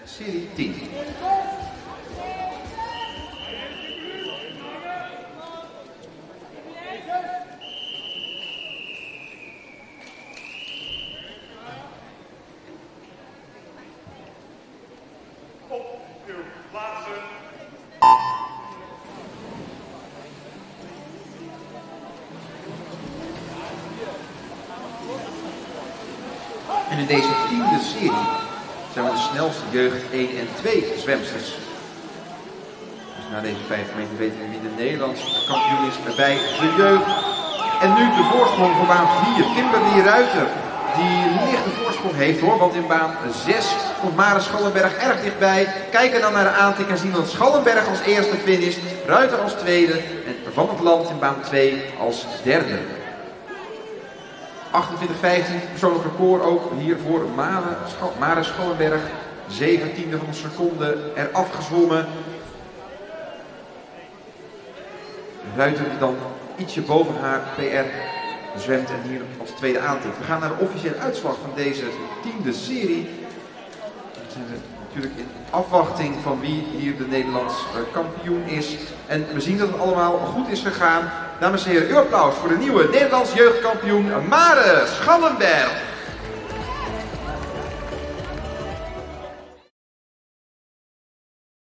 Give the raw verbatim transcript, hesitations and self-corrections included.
serie tien. En in deze tiende serie zijn we de snelste jeugd één en twee zwemsters. Dus na deze vijf meter weten we wie de Nederlandse kampioen is bij de jeugd. En nu de voorsprong voor baan vier. Kimberly Ruiter, die lichte voorsprong heeft hoor, want in baan zes komt Mare Schallenberg erg dichtbij. Kijken dan naar de aantik en zien dat Schallenberg als eerste finisht, Ruiter als tweede en Van het Land in baan twee als derde. achtentwintig vijftien, persoonlijk record ook hier voor Mare, Schal Mare Schallenberg. zeventiende van een seconde eraf gezwommen. Ruiter die dan ietsje boven haar P R zwemt en hier als tweede aantikt. We gaan naar de officiële uitslag van deze tiende serie. Dan zijn we natuurlijk in afwachting van wie hier de Nederlands kampioen is. En we zien dat het allemaal goed is gegaan. Dames en heren, uw applaus voor de nieuwe Nederlands jeugdkampioen Mare Schallenberg.